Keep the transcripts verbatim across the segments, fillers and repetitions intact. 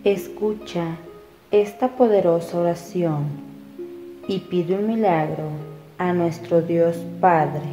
Escucha esta poderosa oración y pide un milagro a nuestro Dios Padre.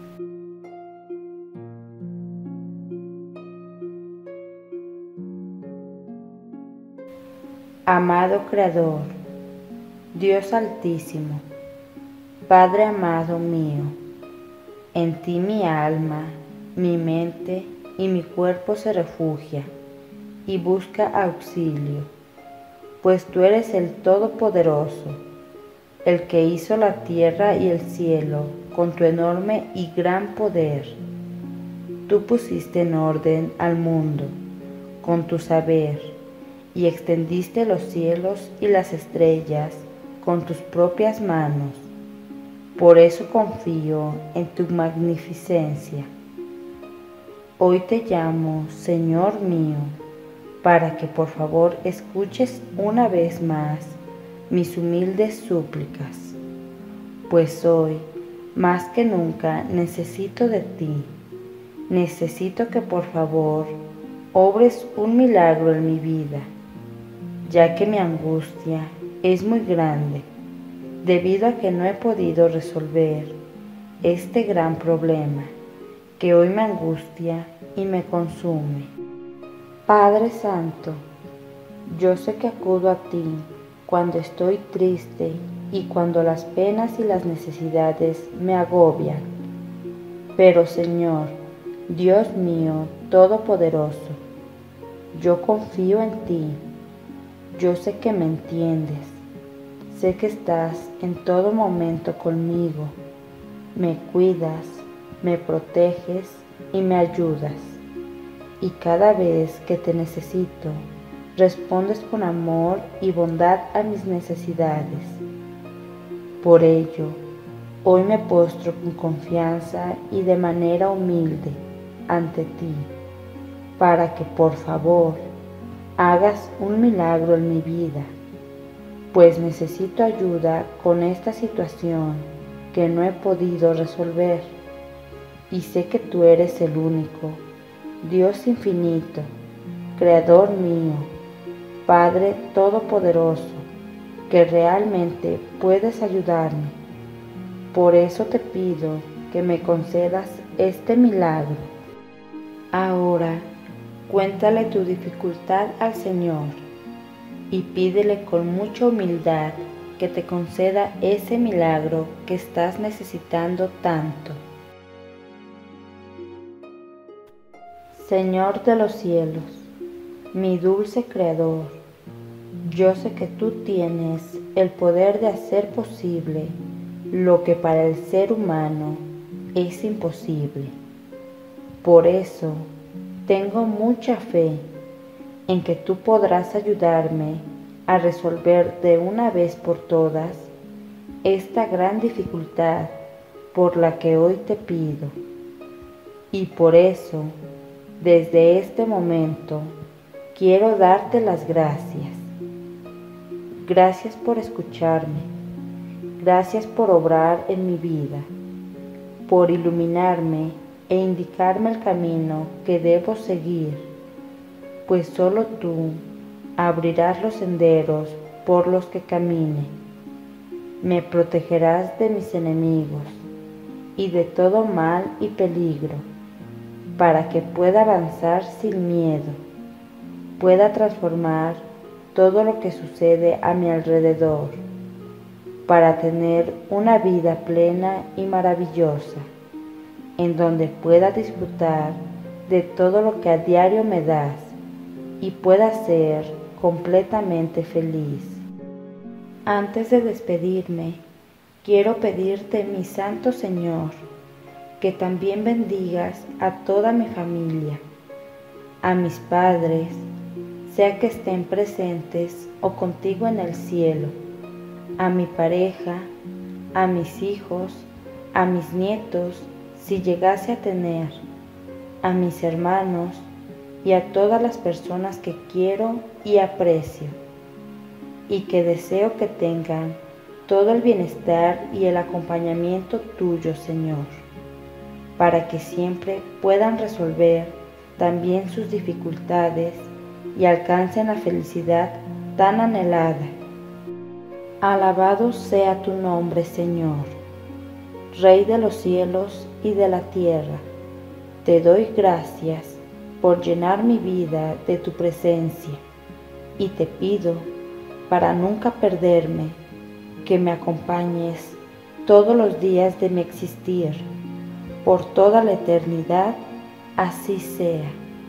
Amado Creador, Dios Altísimo, Padre amado mío, en ti mi alma, mi mente y mi cuerpo se refugia y busca auxilio, pues tú eres el Todopoderoso, el que hizo la tierra y el cielo con tu enorme y gran poder. Tú pusiste en orden al mundo con tu saber y extendiste los cielos y las estrellas con tus propias manos. Por eso confío en tu magnificencia. Hoy te llamo, Señor mío, para que por favor escuches una vez más mis humildes súplicas, pues hoy, más que nunca, necesito de ti. Necesito que por favor obres un milagro en mi vida, ya que mi angustia es muy grande, debido a que no he podido resolver este gran problema que hoy me angustia y me consume. Padre Santo, yo sé que acudo a ti cuando estoy triste y cuando las penas y las necesidades me agobian. Pero Señor, Dios mío Todopoderoso, yo confío en ti. Yo sé que me entiendes. Sé que estás en todo momento conmigo. Me cuidas, me proteges y me ayudas. Y cada vez que te necesito, respondes con amor y bondad a mis necesidades. Por ello, hoy me postro con confianza y de manera humilde ante ti, para que por favor hagas un milagro en mi vida, pues necesito ayuda con esta situación que no he podido resolver, y sé que tú eres el único Dios infinito, Creador mío, Padre Todopoderoso, que realmente puedes ayudarme. Por eso te pido que me concedas este milagro. Ahora, cuéntale tu dificultad al Señor y pídele con mucha humildad que te conceda ese milagro que estás necesitando tanto. Señor de los cielos, mi dulce Creador, yo sé que tú tienes el poder de hacer posible lo que para el ser humano es imposible. Por eso, tengo mucha fe en que tú podrás ayudarme a resolver de una vez por todas esta gran dificultad por la que hoy te pido. Y por eso, desde este momento, quiero darte las gracias. Gracias por escucharme. Gracias por obrar en mi vida, por iluminarme e indicarme el camino que debo seguir, pues solo tú abrirás los senderos por los que camine. Me protegerás de mis enemigos y de todo mal y peligro, para que pueda avanzar sin miedo, pueda transformar todo lo que sucede a mi alrededor, para tener una vida plena y maravillosa, en donde pueda disfrutar de todo lo que a diario me das y pueda ser completamente feliz. Antes de despedirme, quiero pedirte, mi Santo Señor, que también bendigas a toda mi familia, a mis padres, sea que estén presentes o contigo en el cielo, a mi pareja, a mis hijos, a mis nietos, si llegase a tener, a mis hermanos y a todas las personas que quiero y aprecio, y que deseo que tengan todo el bienestar y el acompañamiento tuyo, Señor, para que siempre puedan resolver también sus dificultades y alcancen la felicidad tan anhelada. Alabado sea tu nombre, Señor, Rey de los cielos y de la tierra. Te doy gracias por llenar mi vida de tu presencia y te pido, para nunca perderme, que me acompañes todos los días de mi existir, por toda la eternidad, así sea.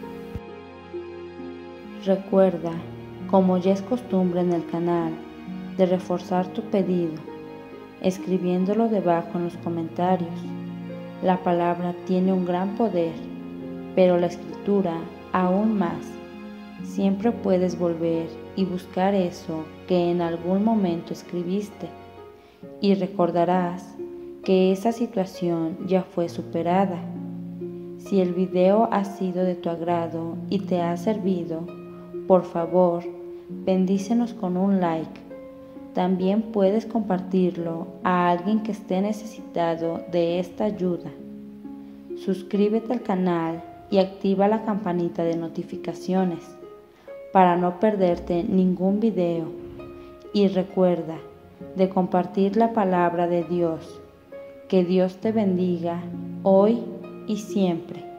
Recuerda, como ya es costumbre en el canal, de reforzar tu pedido, escribiéndolo debajo en los comentarios. La palabra tiene un gran poder, pero la escritura aún más. Siempre puedes volver y buscar eso que en algún momento escribiste, y recordarás que esa situación ya fue superada. Si el video ha sido de tu agrado y te ha servido, por favor, bendícenos con un like. También puedes compartirlo a alguien que esté necesitado de esta ayuda. Suscríbete al canal y activa la campanita de notificaciones para no perderte ningún video. Y recuerda de compartir la palabra de Dios. Que Dios te bendiga hoy y siempre.